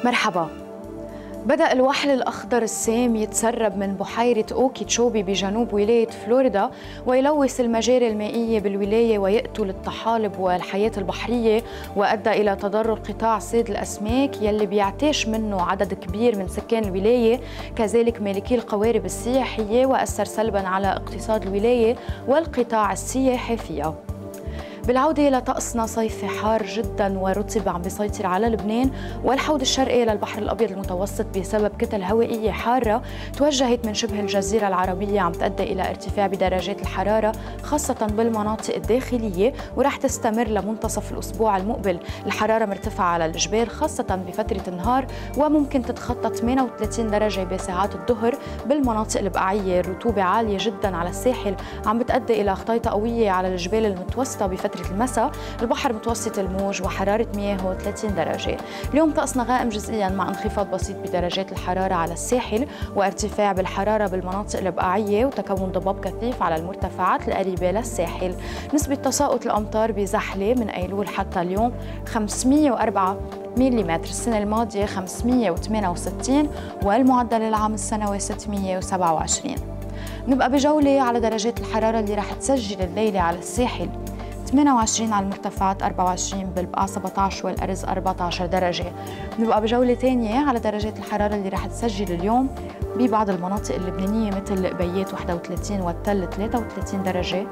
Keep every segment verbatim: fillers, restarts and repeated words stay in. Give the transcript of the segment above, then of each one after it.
مرحبا. بدأ الوحل الأخضر السام يتسرب من بحيرة أوكيتشوبي بجنوب ولاية فلوريدا ويلوث المجاري المائية بالولاية ويقتل الطحالب والحياة البحرية، وأدى إلى تضرر قطاع صيد الأسماك يلي بيعتاش منه عدد كبير من سكان الولاية، كذلك مالكي القوارب السياحية، وأثر سلباً على اقتصاد الولاية والقطاع السياحي فيها. بالعودة لطقسنا صيفي حار جدا ورطب عم بيسيطر على لبنان والحوض الشرقي للبحر الأبيض المتوسط بسبب كتل هوائية حارة توجهت من شبه الجزيرة العربية، عم تؤدي إلى ارتفاع بدرجات الحرارة خاصة بالمناطق الداخلية، ورح تستمر لمنتصف الأسبوع المقبل. الحرارة مرتفعة على الجبال خاصة بفترة النهار وممكن تتخطى ثمانية وثلاثين درجة بساعات الظهر بالمناطق البقعية. الرطوبة عالية جدا على الساحل عم بتؤدي إلى خطيطة قوية على الجبال المتوسطة بفترة المساء. البحر متوسط الموج وحرارة مياهه ثلاثين درجة. اليوم طقسنا غائم جزئيا مع انخفاض بسيط بدرجات الحرارة على الساحل وارتفاع بالحرارة بالمناطق البقعية وتكون ضباب كثيف على المرتفعات القريبة للساحل. نسبة تساقط الأمطار بزحلة من أيلول حتى اليوم خمسمية وأربعة مليمتر، السنة الماضية خمسمية وثمانية وستين والمعدل العام السنوي ستمية وسبعة وعشرين. نبقى بجولة على درجات الحرارة اللي رح تسجل الليلة على الساحل: ثمانية وعشرين على المرتفعات، أربعة وعشرين بالبقعة، سبعة عشر والأرز أربعة عشر درجة. نبقى بجولة ثانية على درجات الحرارة اللي رح تسجل اليوم ببعض المناطق اللبنانية مثل القبيات واحد وثلاثين والتل ثلاثة وثلاثين درجة،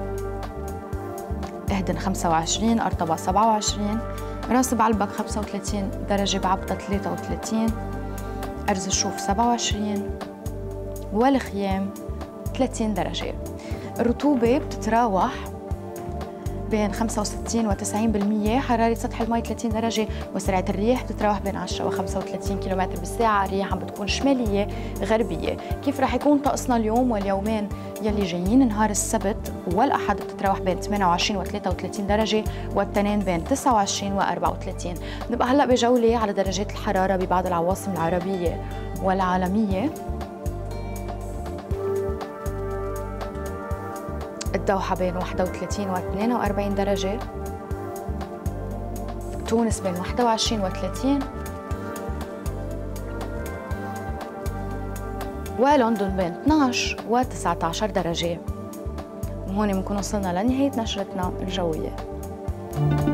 اهدن خمسة وعشرين، أرطبة سبعة وعشرين، راس بعلبك خمسة وثلاثين درجة، بعبطة ثلاثة وثلاثين، أرز الشوف سبعة وعشرين والخيام ثلاثين درجة. الرطوبة بتتراوح بين خمسة وستين وتسعين بالمية، حرارة سطح الماء ثلاثين درجة، وسرعة الرياح بتتراوح بين عشرة وخمسة وثلاثين كيلومتر بالساعة. الرياح عم بتكون شمالية غربية. كيف رح يكون طقسنا اليوم واليومين يلي جايين؟ نهار السبت والأحد بتتراوح بين ثمانية وعشرين وثلاثة وثلاثين درجة، والتنين بين تسعة وعشرين وأربعة وثلاثين. نبقى هلأ بجولة على درجات الحرارة ببعض العواصم العربية والعالمية. الدوحة بين واحد وثلاثين واثنين وأربعين درجة، تونس بين واحد وعشرين وثلاثين، ولندن بين اثنعش وتسعة عشر درجة. وهون بنكون وصلنا لنهاية نشرتنا الجوية.